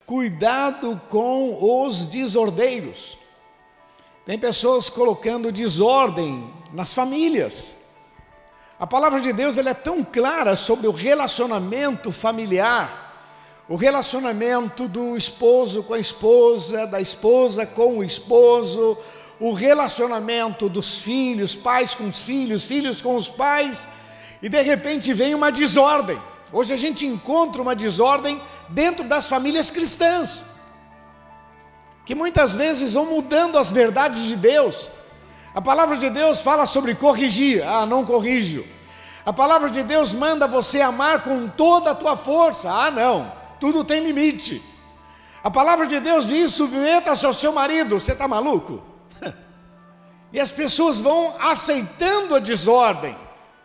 Cuidado com os desordeiros. Tem pessoas colocando desordem nas famílias. A palavra de Deus ela é tão clara sobre o relacionamento familiar, o relacionamento do esposo com a esposa, da esposa com o esposo, o relacionamento dos filhos, pais com os filhos, filhos com os pais, e de repente vem uma desordem. Hoje a gente encontra uma desordem dentro das famílias cristãs, que muitas vezes vão mudando as verdades de Deus. A palavra de Deus fala sobre corrigir, não corrijo. A palavra de Deus manda você amar com toda a tua força, não, tudo tem limite. A palavra de Deus diz, submeta-se ao seu marido, você está maluco? E as pessoas vão aceitando a desordem.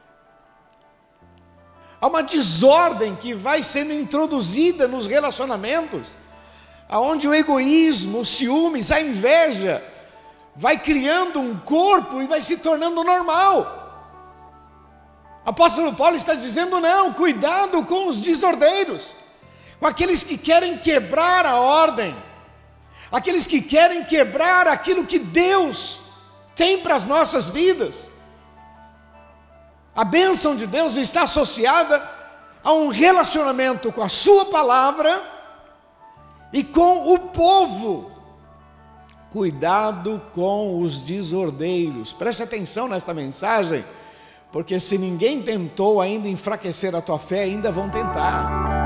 Há uma desordem que vai sendo introduzida nos relacionamentos, aonde o egoísmo, os ciúmes, a inveja, vai criando um corpo e vai se tornando normal. Apóstolo Paulo está dizendo, não, cuidado com os desordeiros, com aqueles que querem quebrar a ordem, aqueles que querem quebrar aquilo que Deus tem para as nossas vidas. A bênção de Deus está associada a um relacionamento com a sua palavra e com o povo. Cuidado com os desordeiros. Preste atenção nesta mensagem, porque se ninguém tentou ainda enfraquecer a tua fé, ainda vão tentar.